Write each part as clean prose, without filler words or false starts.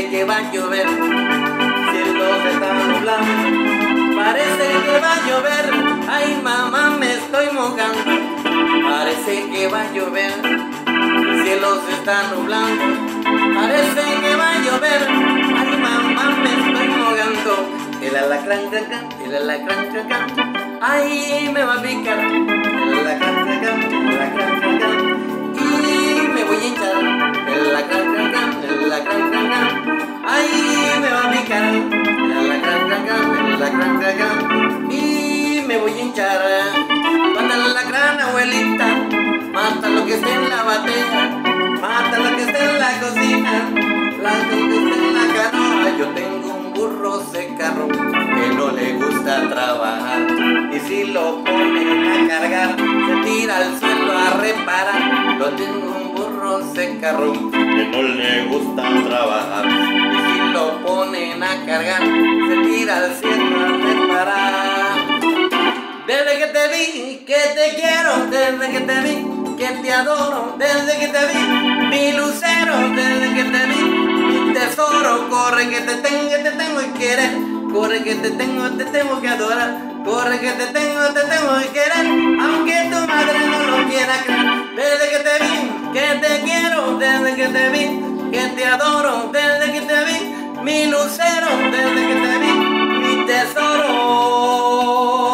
Parece que va a llover, cielos están nublados. Parece que va a llover, ay mamá me estoy mojando. Parece que va a llover, el cielo se está nublando. Parece que va a llover, ay mamá me estoy mojando. El alacrán cacán, el alacrán cacán, ay me va a picar. El alacrán cacán, el alacrán cacán, y me voy a hinchar. El alacrán cacán, el alacrán cacán, ay me va a picar. El alacrán cacán, el alacrán cacán, y me voy a hinchar. Mata la gran abuelita, mata lo que esté en la batea, mata lo que esté en la cocina, lo que esté en la canoa. Yo tengo un burro secarro que no le gusta trabajar, y si lo ponen a cargar se tira al suelo a reparar. Yo tengo un burro secarro que no le gusta trabajar, y si lo ponen a cargar se tira al cielo a reparar. Desde que te vi, que te quiero, desde que te vi, que te adoro, desde que te vi, mi lucero, desde que te vi, mi tesoro. Corre que te tengo que querer, corre que te tengo que adorar, corre que te tengo que querer, aunque tu madre no lo quiera creer. Desde que te vi, que te quiero, desde que te vi, que te adoro, desde que te vi, mi lucero, desde que te vi, mi tesoro.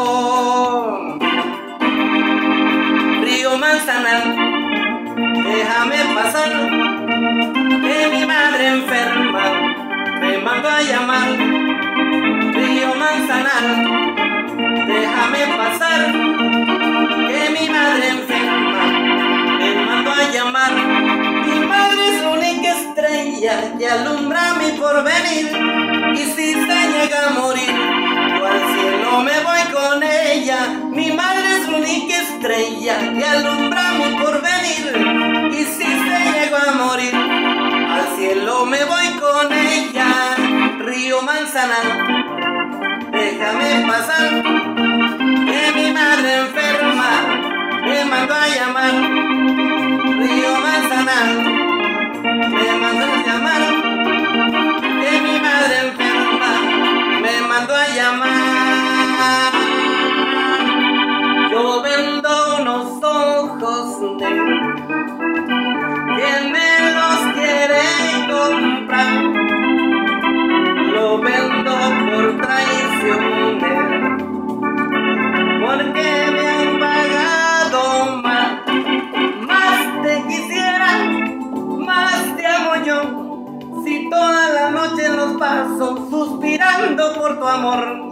Manzana, déjame pasar, que mi madre enferma me mandó a llamar. Río Manzana, déjame pasar, que mi madre enferma me mandó a llamar. Mi madre es la única estrella que alumbra mi porvenir, y si se llega a morir, yo al cielo me voy con ella. Mi madre es la única estrella que alumbra mi porvenir, y si se llegó a morir, al cielo me voy con ella. Río Manzana, déjame pasar, que mi madre enferma me mandó a llamar. Río Manzana, me mandó a llamar, que mi madre enferma me mandó a llamar. Yo vendo unos ojos negros, ¿quién me los quiere comprar? Lo vendo por traicionero, porque me han pagado mal. Más te quisiera, más te amo yo, si toda la noche los paso suspirando por tu amor.